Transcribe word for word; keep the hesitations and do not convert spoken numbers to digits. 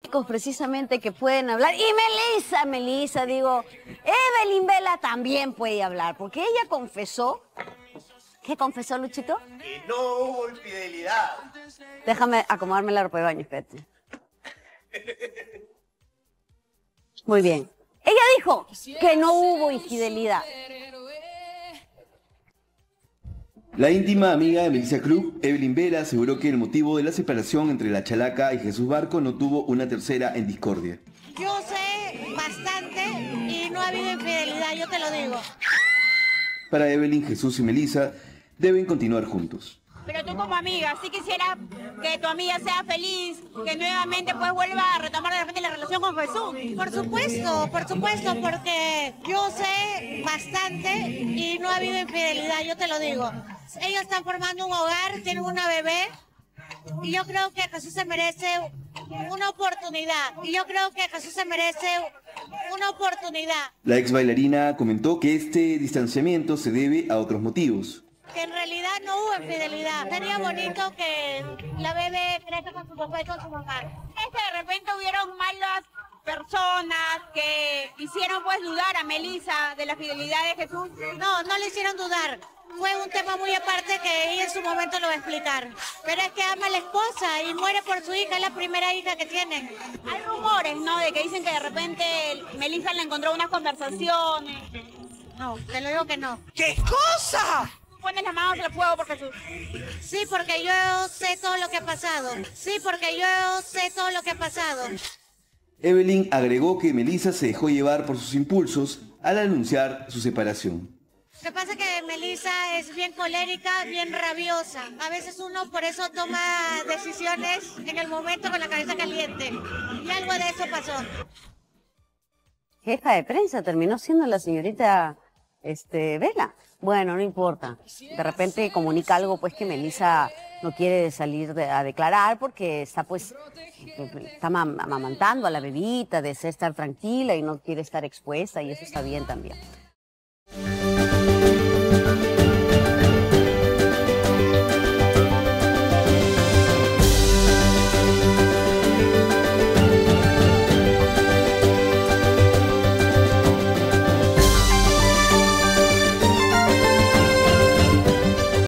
precisamente que pueden hablar. Y Melissa, Melissa, digo, Evelyn Vela también puede hablar, porque ella confesó. ¿Qué confesó, Luchito? Que no hubo infidelidad. Déjame acomodarme la ropa de baño, espérate. Muy bien. Ella dijo que no hubo infidelidad. La íntima amiga de Melissa Cruz, Evelyn Vela, aseguró que el motivo de la separación entre la Chalaca y Jesús Barco no tuvo una tercera en discordia. Yo sé bastante y no ha habido infidelidad, yo te lo digo. Para Evelyn, Jesús y Melissa deben continuar juntos. Pero tú como amiga, sí quisiera que tu amiga sea feliz, que nuevamente pues vuelva a retomar de repente la relación con Jesús. Por supuesto, por supuesto, porque yo sé bastante y no ha habido infidelidad, yo te lo digo. Ellos están formando un hogar, tienen una bebé y yo creo que Jesús se merece una oportunidad. Y yo creo que Jesús se merece una oportunidad. La ex bailarina comentó que este distanciamiento se debe a otros motivos. Que en realidad no hubo infidelidad. Sería bonito que la bebé crezca con su papá y con su mamá. Es que de repente hubieron malas personas que hicieron pues dudar a Melissa de la fidelidad de Jesús. No, no le hicieron dudar. Fue un tema muy aparte que ella en su momento lo va a explicar. Pero es que ama a la esposa y muere por su hija, es la primera hija que tienen. Hay rumores, ¿no? De que dicen que de repente Melissa le encontró unas conversaciones. No, te lo digo que no. ¿Qué cosa? Pones las manos al fuego por Jesús. Sí, porque yo sé todo lo que ha pasado. Sí, porque yo sé todo lo que ha pasado. Evelyn agregó que Melissa se dejó llevar por sus impulsos al anunciar su separación. Lo que pasa es que Melissa es bien colérica, bien rabiosa. A veces uno por eso toma decisiones en el momento con la cabeza caliente. Y algo de eso pasó. Jefa de prensa terminó siendo la señorita este, Vela. Bueno, no importa. De repente comunica algo pues que Melissa no quiere salir de, a declarar porque está pues está amamantando a la bebita, desea estar tranquila y no quiere estar expuesta y eso está bien también.